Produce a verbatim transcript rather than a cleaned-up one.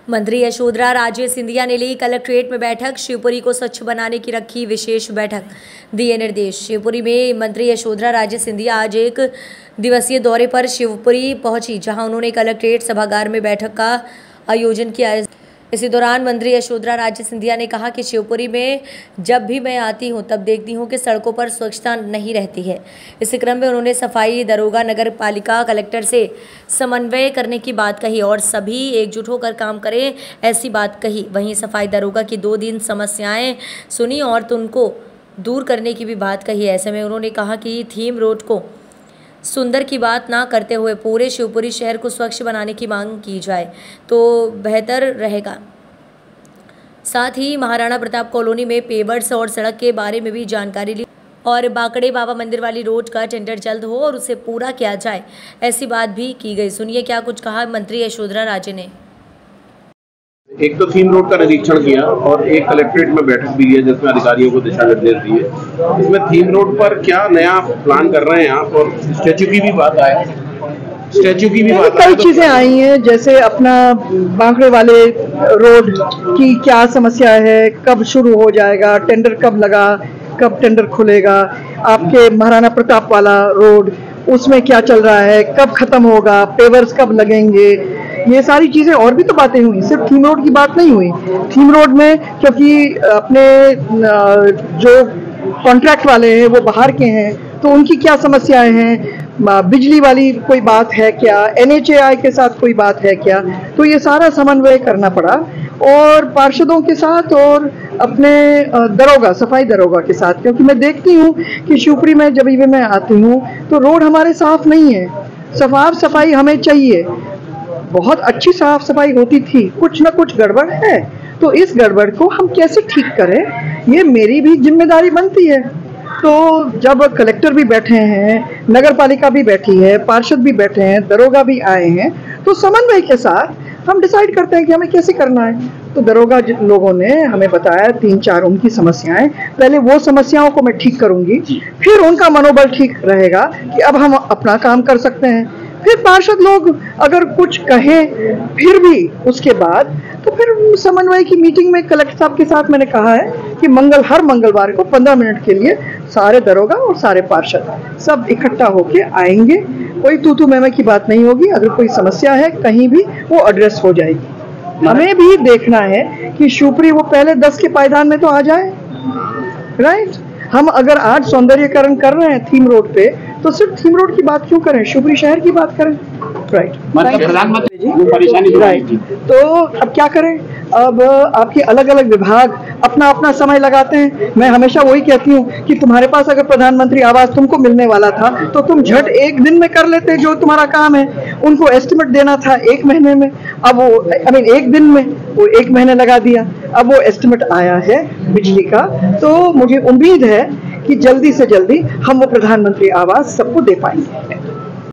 मंत्री यशोधरा राजे सिंधिया ने ली कलेक्ट्रेट में बैठक। शिवपुरी को स्वच्छ बनाने की रखी विशेष बैठक, दिए निर्देश। शिवपुरी में मंत्री यशोधरा राजे सिंधिया आज एक दिवसीय दौरे पर शिवपुरी पहुंची, जहां उन्होंने कलेक्ट्रेट सभागार में बैठक का आयोजन किया। इसी दौरान मंत्री यशोधरा राजे सिंधिया ने कहा कि शिवपुरी में जब भी मैं आती हूं तब देखती हूं कि सड़कों पर स्वच्छता नहीं रहती है। इसी क्रम में उन्होंने सफाई, दरोगा, नगर पालिका, कलेक्टर से समन्वय करने की बात कही और सभी एकजुट होकर काम करें, ऐसी बात कही। वहीं सफाई दरोगा की दो दिन समस्याएं सुनी और तो उनको दूर करने की भी बात कही। ऐसे में उन्होंने कहा कि थीम रोड को सुंदर की बात ना करते हुए पूरे शिवपुरी शहर को स्वच्छ बनाने की मांग की जाए तो बेहतर रहेगा। साथ ही महाराणा प्रताप कॉलोनी में पेवर्स और सड़क के बारे में भी जानकारी ली और बाकड़े बाबा मंदिर वाली रोड का टेंडर जल्द हो और उसे पूरा किया जाए, ऐसी बात भी की गई। सुनिए क्या कुछ कहा मंत्री यशोधरा राजे ने। एक तो थीम रोड का निरीक्षण किया और एक कलेक्ट्रेट में बैठक भी है जिसमें अधिकारियों को दिशा निर्देश दिए। इसमें थीम रोड पर क्या नया प्लान कर रहे हैं आप, और स्टैचू की भी बात आई स्टैचू की भी बात कई चीजें आई हैं, जैसे अपना बांकड़े वाले रोड की क्या समस्या है, कब शुरू हो जाएगा, टेंडर कब लगा, कब टेंडर खुलेगा। आपके महाराणा प्रताप वाला रोड उसमें क्या चल रहा है, कब खत्म होगा, पेवर्स कब लगेंगे, ये सारी चीजें। और भी तो बातें हुई, सिर्फ थीम रोड की बात नहीं हुई। थीम रोड में क्योंकि अपने जो कॉन्ट्रैक्ट वाले हैं वो बाहर के हैं, तो उनकी क्या समस्याएं हैं, बिजली वाली कोई बात है क्या, एन एच ए आई के साथ कोई बात है क्या, तो ये सारा समन्वय करना पड़ा और पार्षदों के साथ और अपने दरोगा, सफाई दरोगा के साथ। क्योंकि मैं देखती हूँ कि शिवपुरी में जब भी मैं आती हूँ तो रोड हमारे साफ नहीं है, साफ सफाई हमें चाहिए। बहुत अच्छी साफ सफाई होती थी, कुछ ना कुछ गड़बड़ है, तो इस गड़बड़ को हम कैसे ठीक करें, ये मेरी भी जिम्मेदारी बनती है। तो जब कलेक्टर भी बैठे हैं, नगर पालिका भी बैठी है, पार्षद भी बैठे हैं, दरोगा भी आए हैं, तो समन्वय के साथ हम डिसाइड करते हैं कि हमें कैसे करना है। तो दरोगा लोगों ने हमें बताया तीन चार उनकी समस्याएं, पहले वो समस्याओं को मैं ठीक करूंगी, फिर उनका मनोबल ठीक रहेगा कि अब हम अपना काम कर सकते हैं। फिर पार्षद लोग अगर कुछ कहें फिर भी उसके बाद तो फिर समन्वय की मीटिंग में कलेक्टर साहब के साथ मैंने कहा है कि मंगल हर मंगलवार को पंद्रह मिनट के लिए सारे दरोगा और सारे पार्षद सब इकट्ठा होके आएंगे। कोई तू तू मैं मैं की बात नहीं होगी, अगर कोई समस्या है कहीं भी वो एड्रेस हो जाएगी। हमें भी देखना है कि शिवपुरी वो पहले दस के पायदान में तो आ जाए, राइट। हम अगर आज सौंदर्यीकरण कर रहे हैं थीम रोड पे, तो सिर्फ थीम रोड की बात क्यों करें, शिवपुरी शहर की बात करें, राइट। प्रधानमंत्री जी परेशानी राइट। तो अब क्या करें, अब आपके अलग अलग विभाग अपना अपना समय लगाते हैं। मैं हमेशा वही कहती हूँ कि तुम्हारे पास अगर प्रधानमंत्री आवास तुमको मिलने वाला था तो तुम झट एक दिन में कर लेते जो तुम्हारा काम है। उनको एस्टिमेट देना था एक महीने में, अब वो आई मीन एक दिन में, वो एक महीने लगा दिया। अब वो एस्टिमेट आया है बिजली का, तो मुझे उम्मीद है कि जल्दी से जल्दी हम वो प्रधानमंत्री आवास सबको दे पाएंगे।